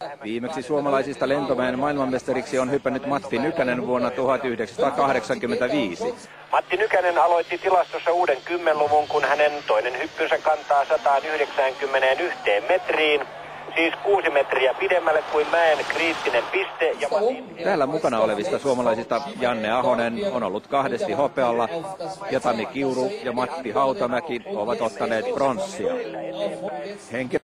Viimeksi suomalaisista lentomäen maailmanmestariksi on hypännyt Matti Nykänen vuonna 1985. Matti Nykänen aloitti tilastossa uuden 10-luvun, kun hänen toinen hyppynsä kantaa 191 metriin. Siis 6 metriä pidemmälle kuin mäen kriittinen piste. Ja Täällä mukana olevista suomalaisista Janne Ahonen on ollut kahdesti hopealla ja Tami Kiuru ja Matti Hautamäki ovat ottaneet pronssia.